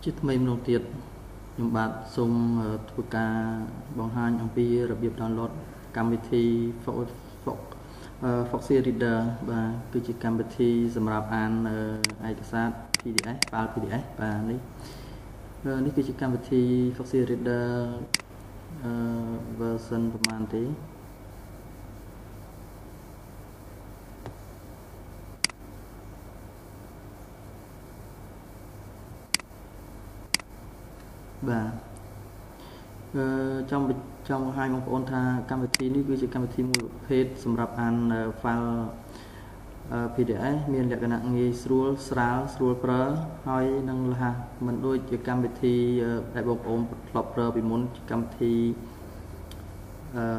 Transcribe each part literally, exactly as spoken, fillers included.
Chít mấy mông tiệt nhưng bạn xung thuộc cả bằng hai ông pi rồi biết download cam vị thi Fox Fox Foxy Reader và cứ chỉ cam vị thi sầm rạp an ai cái sát pê đê ép file pê đê ép và ní ní cứ chỉ cam vị thi Foxy Reader version ประมาณ thế và trong trong hai mong ôn tha cam vị thi ní cứ chỉ cam vị thi một page สำหรับ an file pê đê ép មានលក្ខណៈងាយស្រួលស្រាលស្រួលប្រើហើយនឹងលះមិនដូចជាកម្មវិធីដែលបងប្អូនធ្លាប់ប្រើពីមុនកម្មវិធីអឺ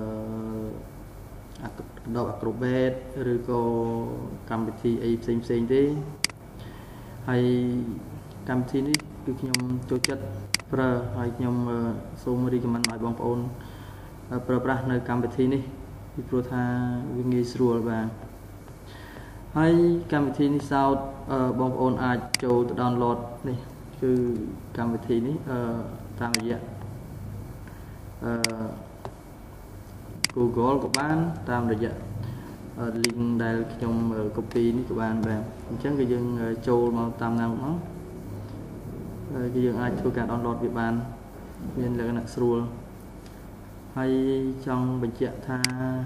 Adobe Acrobat ឬក៏កម្មវិធីអីផ្សេងផ្សេងទេហើយកម្មវិធីនេះគឺខ្ញុំចូលចិត្តប្រើហើយខ្ញុំសូម recommend ឲ្យបងប្អូនប្រើប្រាស់នៅកម្មវិធីនេះពីព្រោះថាវាងាយស្រួលបាទហើយកម្មវិធីនេះសោតបងប្អូនអាចចូលទៅ download នេះគឺកម្មវិធីនេះតាមរយៈ Google ក៏បានតាមរយៈ link ដែលខ្ញុំ copy នេះក៏បានបាទអញ្ចឹងគឺយើងចូលមកតាមណាមកគឺយើងអាចធ្វើការ download វាបានមានលក្ខណៈស្រួលហើយចង់បញ្ជាក់ថា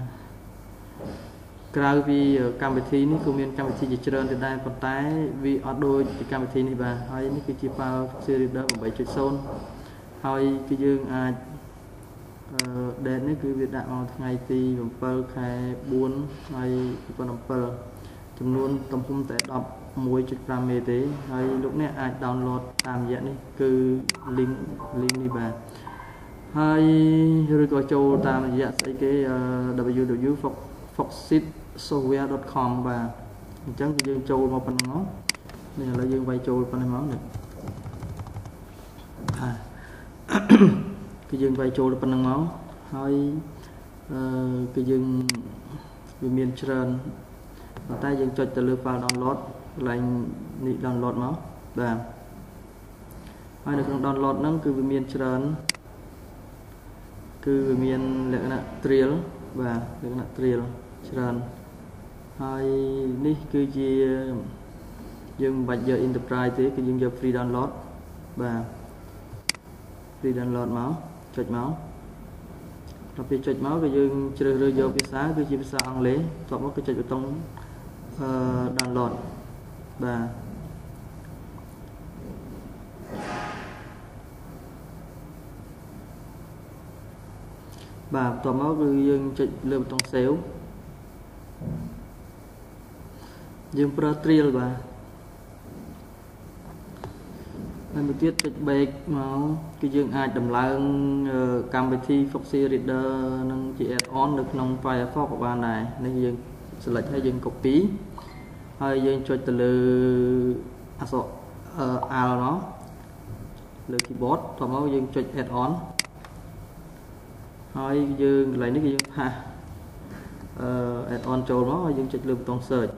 ក្រៅពីកម្មវិធីនេះក៏មានកម្មវិធីជាច្រើនទៀតដែរប៉ុន្តែវាអត់ដូចកម្មវិធីនេះបាទហើយនេះគឺជា file Foxy Reader eight point zero ហើយគឺយើងអាចអឺ date នេះគឺវាដាក់មកថ្ងៃទីsevenខែfourហើយtwo thousand sevenចំនួនទំហំតែten one point fiveមេទេហើយលោកអ្នកអាច download តាមរយៈនេះគឺ link link នេះបាទហើយឬក៏ចូលតាមរយៈស្អីគេ w w w dot foxit software dot com បាទអញ្ចឹងគឺយើងចូលមកប៉ុណ្ណឹងមកនេះឥឡូវយើងវាយចូលប៉ុណ្ណឹងមកនេះគឺយើងវាយចូលប៉ុណ្ណឹងមកហើយអឺគឺយើងវាមានច្រើនប៉ុន្តែយើងចុចទៅលើ file download កន្លែងនេះ download មកបាទហើយនៅក្នុង download ហ្នឹងគឺវាមានច្រើនគឺវាមានលក្ខណៈ trail បាទលក្ខណៈ trail ច្រើនហើយនេះគឺជាយើងមិនបាច់យក enterprise ទេគឺយើងយក free download បាទ free download មកចុចមកដល់ពេលចុចមកគឺយើងជ្រើសរើសយកភាសាគឺជាភាសាអង់គ្លេសបន្ទាប់មកគឺចុចប៊ូតុងអឺ download បាទបាទបន្ទាប់មកគឺយើងចុចលើប៊ូតុង save យើងប្រើ trail បាទហើយមួយទៀតចុច back មកគឺយើងអាចដំឡើងកម្មវិធី Foxy Reader នឹងជា add-on នៅក្នុង Firefox ក៏បានដែរនេះយើង select ហើយយើង copy ហើយយើងចុចទៅលើអក្សរ Alt មកលើ keyboard បន្ទាប់មកយើងចុច add-on ហើយយើងកន្លែងនេះគឺយើងផាសអឺ add-on ចូលមកហើយយើងចុចលើប៊ូតុង search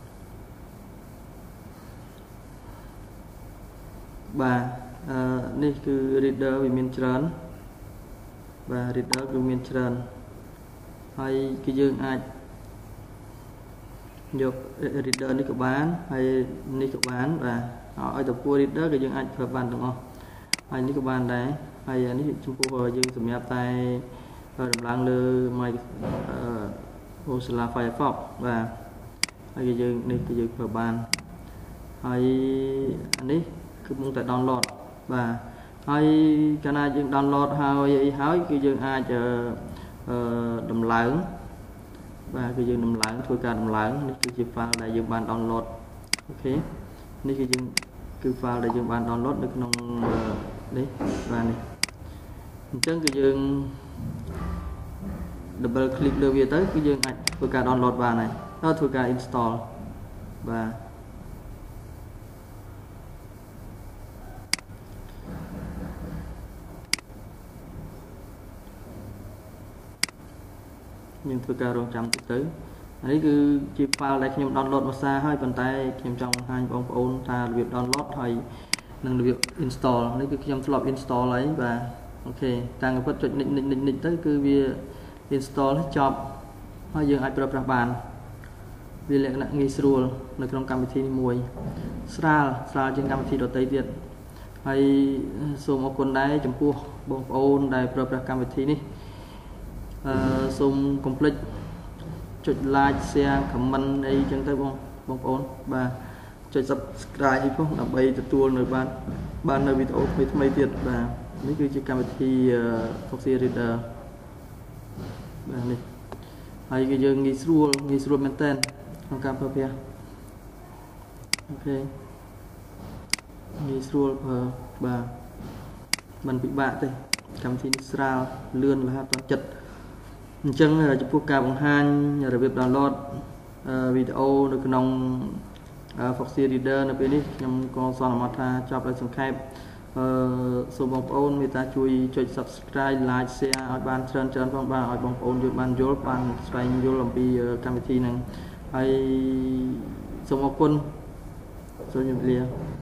បាទអឺនេះគឺ reader វាមានច្រើនបាទ reader គឺមានច្រើនហើយគឺយើងអាចយក reader នេះក៏បានហើយនេះក៏បានបាទឲ្យទៅពួក reader គឺយើងអាចប្រើបានទាំងអស់ហើយនេះក៏បានដែរហើយនេះចំពោះយើងសម្រាប់តែដំឡើងលើ Mozilla Firefox បាទហើយគឺយើងនេះគឺយើងប្រើបានហើយនេះគឺមកតែ download បាទហើយកាលណាយើង download ហើយអីហើយគឺយើងអាចអឺដំឡើងបាទគឺយើងដំឡើងធ្វើការដំឡើងនេះគឺជា file ដែលយើងបាន download អូខេនេះគឺយើងគឺ file ដែលយើងបាន download នៅក្នុងនេះបាទនេះអញ្ចឹងគឺយើង double click លើវាទៅគឺយើងអាចធ្វើការ download បានហើយហើយធ្វើការ install បាទយើងធ្វើការរងចាំតិចទៅនេះគឺជា file ដែលខ្ញុំ download មកសារហើយប៉ុន្តែខ្ញុំចង់បង្ហាញបងប្អូនថារបៀប download ហើយនឹងរបៀប install នេះគឺខ្ញុំធ្លាប់ install ហើយបាទអូខេតាំងពីចុចនិចនិចនិចនិចទៅគឺវា install ចប់ហើយយើងអាចប្រើប្រាស់បានវាលក្ខណៈងាយស្រួលនៅក្នុងកម្មវិធីនេះមួយស្រាលស្រាលជាងកម្មវិធីដទៃទៀតហើយសូមអរគុណដែរចំពោះបងប្អូនដែលប្រើប្រាស់កម្មវិធីនេះអឺសូមកុំភ្លេចចុច like share comment អីចឹងទៅបងបងប្អូនបាទចុច subscribe នេះផងដើម្បីទទួលនៅបានបាននៅវីដេអូថ្មីៗទៀតបាទនេះគឺជាកម្មវិធី Foxy Reader បាទនេះហើយគឺយើងងាយស្រួលងាយស្រួលមែនតើក្នុងការប្រើប្រាស់អូខេងាយស្រួលប្រើបាទមិនពិបាកទេកម្មវិធីនេះស្រាលលឿនរហ័សទាន់ចិត្តអញ្ចឹងចំពោះការបង្ហាញរបៀប download វីដេអូនៅក្នុង Foxy Reader នៅពេលនេះខ្ញុំក៏សន្មតថាចប់ដោយសង្ខេបអឺសូមបងប្អូនមេត្តាជួយចុច subscribe like share ឲ្យបានច្រើនច្រើនផងបាទឲ្យបងប្អូនយល់បានយល់បានស្វែងយល់អំពីកម្មវិធីហ្នឹងហើយសូមអរគុណសូមជម្រាបលា